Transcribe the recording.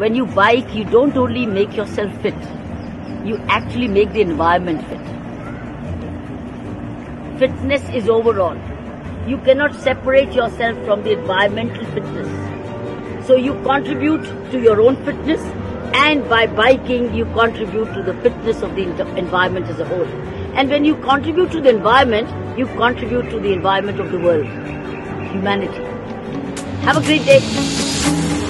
when you bike, you don't only make yourself fit, you actually make the environment fit. Fitness is overall. You cannot separate yourself from the environmental fitness. So you contribute to your own fitness, and by biking, you contribute to the fitness of the environment as a whole. And when you contribute to the environment, you contribute to the environment of the world, humanity. Have a great day.